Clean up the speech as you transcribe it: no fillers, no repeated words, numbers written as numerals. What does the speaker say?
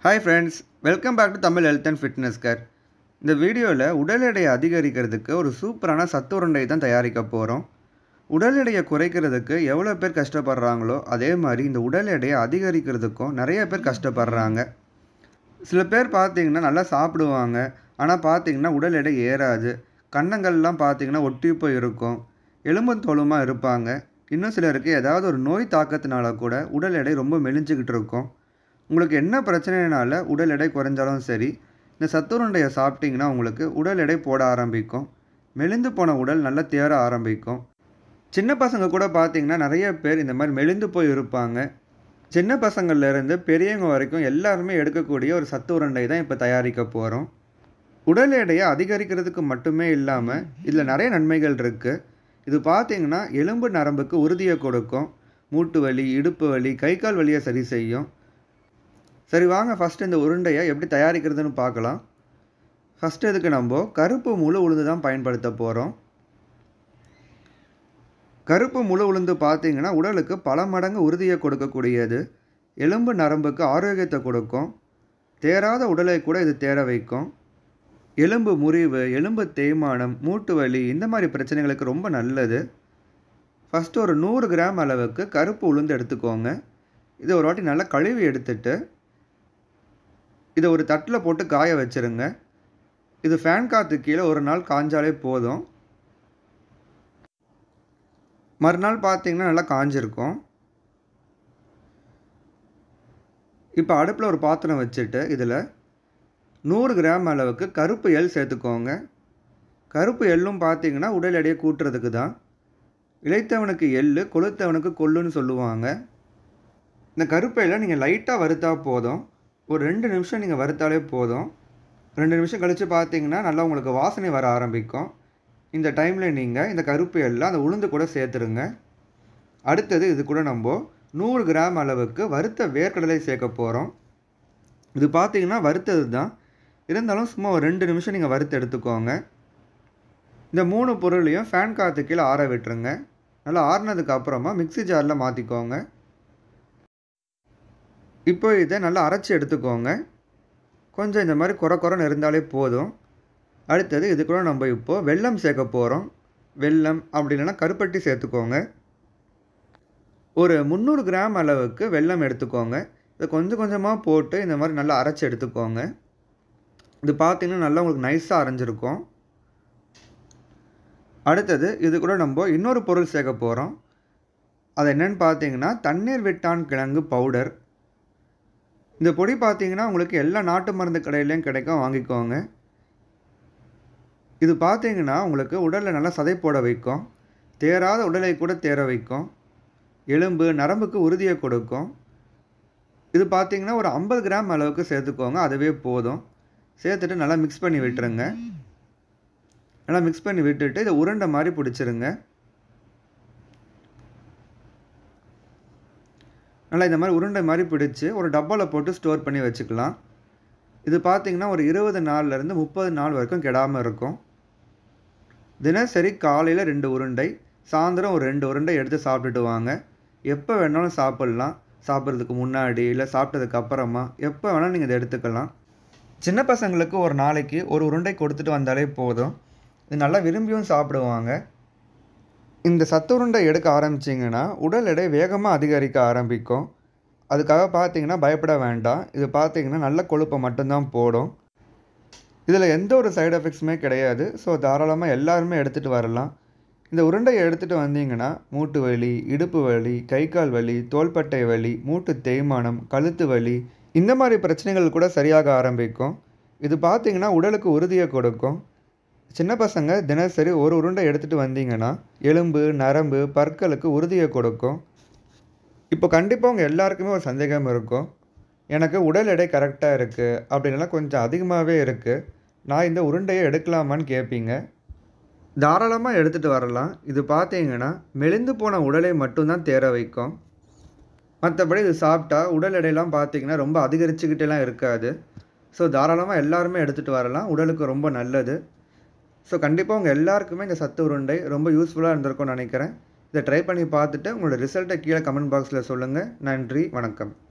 Hi friends, welcome back to Tamil Health and Fitness Care. இந்த வீடியோவில் உடல் எடையை அதிகரிக்கிறதுக்கு ஒரு சூப்பரான சத்து உருண்டை தான் தயாரிக்க போகிறோம். உடல் எடையை குறைக்கிறதுக்கு எவ்வளோ பேர் கஷ்டப்படுறாங்களோ அதே மாதிரி இந்த உடல் எடையை அதிகரிக்கிறதுக்கும் நிறைய பேர் கஷ்டப்படுறாங்க. சில பேர் பார்த்தீங்கன்னா நல்லா சாப்பிடுவாங்க, ஆனால் பார்த்தீங்கன்னா உடல் எடை ஏறாது. கன்னங்கள்லாம் பார்த்தீங்கன்னா ஒட்டி போய் இருக்கும், எலும்பும் தோலுமாக இருப்பாங்க. இன்னும் சிலருக்கு ஏதாவது ஒரு நோய் தாக்கத்தினால கூட உடல் எடை ரொம்ப மெலிஞ்சிக்கிட்டு இருக்கும். உங்களுக்கு என்ன பிரச்சனைனால உடல் எடை குறைஞ்சாலும் சரி, இந்த சத்துருண்டையை சாப்பிட்டிங்கன்னா உங்களுக்கு உடல் எடை போட ஆரம்பிக்கும். மெலிந்து போன உடல் நல்லா தேர ஆரம்பிக்கும். சின்ன பசங்க கூட பார்த்திங்கன்னா நிறைய பேர் இந்த மாதிரி மெலிந்து போய் இருப்பாங்க. சின்ன பசங்கள்லேருந்து பெரியவங்க வரைக்கும் எல்லாருமே எடுக்கக்கூடிய ஒரு சத்து உருண்டை தான் இப்போ தயாரிக்க போகிறோம். உடல் எடையை அதிகரிக்கிறதுக்கு மட்டுமே இல்லாமல் இதில் நிறைய நன்மைகள் இருக்குது. இது பார்த்திங்கன்னா எலும்பு நரம்புக்கு உறுதியை கொடுக்கும். மூட்டு வலி, இடுப்பு வலி, கை கால் வலியை சரி செய்யும். சரி வாங்க ஃபஸ்ட்டு இந்த உருண்டையை எப்படி தயாரிக்கிறதுன்னு பார்க்கலாம். ஃபஸ்ட்டு இதுக்கு நம்ம கருப்பு முழு உளுந்து தான் பயன்படுத்த போகிறோம். கருப்பு முழு உளுந்து பார்த்திங்கன்னா உடலுக்கு பல மடங்கு உறுதியை கொடுக்கக்கூடியது. எலும்பு நரம்புக்கு ஆரோக்கியத்தை கொடுக்கும். தேராத உடலை கூட இது தேர வைக்கும். எலும்பு முறிவு, எலும்பு தேய்மானம், மூட்டு வலி இந்த மாதிரி பிரச்சனைகளுக்கு ரொம்ப நல்லது. ஃபஸ்ட்டு ஒரு 100 கிராம் அளவுக்கு கருப்பு உளுந்து எடுத்துக்கோங்க. இதை ஒரு வாட்டி நல்லா கழுவி எடுத்துட்டு இதை ஒரு தட்டில் போட்டு காய வச்சுருங்க. இது ஃபேன் காற்று கீழே ஒரு நாள் காஞ்சாலே போதும். மறுநாள் பார்த்தீங்கன்னா நல்லா காஞ்சிருக்கும். இப்போ அடுப்பில் ஒரு பாத்திரம் வச்சுட்டு இதில் 100 கிராம் அளவுக்கு கருப்பு எள் சேர்த்துக்கோங்க. கருப்பு எள்ளும் பார்த்தீங்கன்னா உடல் எடையை கூட்டுறதுக்கு தான். இளைத்தவனுக்கு எள்ளு, கொளுத்தவனுக்கு கொள்ளுன்னு சொல்லுவாங்க. இந்த கருப்பு எள்ளை நீங்கள் லைட்டாக வறுத்தா போதும். ஒரு 2 நிமிஷம் நீங்கள் வறுத்தாலே போதும். 2 நிமிஷம் கழித்து பார்த்தீங்கன்னா நல்லா உங்களுக்கு வாசனை வர ஆரம்பிக்கும். இந்த டைமில் நீங்கள் இந்த கருப்பு எல்லாம் அந்த உளுந்து கூட சேர்த்துருங்க. அடுத்தது இது கூட நம்ம 100 கிராம் அளவுக்கு வறுத்த வேர்க்கடலை சேர்க்க போகிறோம். இது பார்த்தீங்கன்னா வறுத்தது தான், இருந்தாலும் சும்மா ஒரு 2 நிமிஷம் நீங்கள் வறுத்து எடுத்துக்கோங்க. இந்த 3 பொருளையும் ஃபேன் காற்று கீழே ஆற விட்டுருங்க. நல்லா ஆறினதுக்கு அப்புறமா மிக்ஸி ஜாரில் மாற்றிக்கோங்க. இப்போ இதை நல்லா அரைச்சி எடுத்துக்கோங்க. கொஞ்சம் இந்த மாதிரி குறைன்னு இருந்தாலே போதும். அடுத்தது இது கூட நம்ம இப்போது வெல்லம் சேர்க்க போகிறோம். வெல்லம் அப்படி இல்லைன்னா கருப்பட்டி சேர்த்துக்கோங்க. ஒரு 300 கிராம் அளவுக்கு வெல்லம் எடுத்துக்கோங்க. இதை கொஞ்சம் கொஞ்சமாக போட்டு இந்த மாதிரி நல்லா அரைச்சி எடுத்துக்கோங்க. இது பார்த்திங்கன்னா நல்லா உங்களுக்கு நைஸாக அரைஞ்சிருக்கும். அடுத்தது இது கூட நம்ம இன்னொரு பொருள் சேர்க்க போகிறோம். அது என்னென்னு பார்த்தீங்கன்னா தண்ணீர் விட்டான் கிழங்கு பவுடர். இந்த பொடி பார்த்தீங்கன்னா உங்களுக்கு எல்லா நாட்டு மருந்து கடையிலையும் கிடைக்கும், வாங்கிக்கோங்க. இது பார்த்தீங்கன்னா உங்களுக்கு உடலில் நல்லா சதை போட வைக்கும். தேராத உடலை கூட தேர வைக்கும். எலும்பு நரம்புக்கு உறுதியை கொடுக்கும். இது பார்த்தீங்கன்னா ஒரு 50 கிராம் அளவுக்கு சேர்த்துக்கோங்க, அதுவே போதும். சேர்த்துட்டு நல்லா மிக்ஸ் பண்ணி விட்டுருங்க. நல்லா மிக்ஸ் பண்ணி விட்டுட்டு இதை உருண்டை மாதிரி பிடிச்சிருங்க. நல்லா இந்த மாதிரி உருண்டை மாதிரி பிடிச்சி ஒரு டப்பாவில் போட்டு ஸ்டோர் பண்ணி வச்சுக்கலாம். இது பார்த்திங்கன்னா ஒரு 20 நாள்லேருந்து 30 நாள் வரைக்கும் கெடாமல் இருக்கும். தினசரி காலையில் 2 உருண்டை, சாயந்தரம் ஒரு 2 உருண்டை எடுத்து சாப்பிட்டுட்டு வாங்க. எப்போ வேணாலும் சாப்பிட்லாம். சாப்பிட்றதுக்கு முன்னாடி இல்லை சாப்பிட்டதுக்கு அப்புறமா எப்போ வேணாலும் நீங்கள் இதை எடுத்துக்கலாம். சின்ன பசங்களுக்கு ஒரு நாளைக்கு ஒரு உருண்டை கொடுத்துட்டு வந்தாலே போதும். இது நல்லா விரும்பியும் சாப்பிடுவாங்க. இந்த சத்து உருண்டை எடுக்க ஆரம்பிச்சிங்கன்னா உடல் எடை வேகமாக அதிகரிக்க ஆரம்பிக்கும். அதுக்காக பார்த்தீங்கன்னா பயப்பட வேண்டாம். இது பார்த்தீங்கன்னா நல்ல கொழுப்பை மட்டும்தான் போடும். இதில் எந்த ஒரு சைடு எஃபெக்ட்ஸுமே கிடையாது. ஸோ தாராளமாக எல்லாருமே எடுத்துகிட்டு வரலாம். இந்த உருண்டையை எடுத்துகிட்டு வந்தீங்கன்னா மூட்டு வலி, இடுப்பு வலி, கை கால் வலி, தோள்பட்டை வலி, மூட்டு தேய்மானம், கழுத்து வலி இந்த மாதிரி பிரச்சனைகள் கூட சரியாக ஆரம்பிக்கும். இது பார்த்தீங்கன்னா உடலுக்கு உறுதியை கொடுக்கும். சின்ன பசங்க தினசரி ஒரு உருண்டை எடுத்துகிட்டு வந்தீங்கன்னா எலும்பு நரம்பு பற்களுக்கு உறுதியை கொடுக்கும். இப்போ கண்டிப்பாக உங்கள் எல்லாருக்குமே ஒரு சந்தேகம் இருக்கும், எனக்கு உடல் எடை கரெக்டாக இருக்குது அப்படின்லாம் கொஞ்சம் அதிகமாகவே இருக்குது, நான் இந்த உருண்டையை எடுக்கலாமான்னு கேட்பீங்க. தாராளமாக எடுத்துகிட்டு வரலாம். இது பார்த்தீங்கன்னா மெலிந்து போன உடலை மட்டும்தான் தேர வைக்கும். மற்றபடி இது சாப்பிட்டா உடல் எடையெல்லாம் பார்த்தீங்கன்னா ரொம்ப அதிகரிச்சுக்கிட்டேலாம் இருக்காது. ஸோ தாராளமாக எல்லாருமே எடுத்துகிட்டு வரலாம். உடலுக்கு ரொம்ப நல்லது. ஸோ கண்டிப்பாக உங்கள் எல்லாருக்குமே இந்த சத்து உருண்டை ரொம்ப யூஸ்ஃபுல்லாக இருந்திருக்கும்னு நினைக்கிறேன். இதை ட்ரை பண்ணி பார்த்துட்டு உங்களோட ரிசல்ட்டை கீழே கமெண்ட் பாக்ஸில் சொல்லுங்கள். நன்றி, வணக்கம்.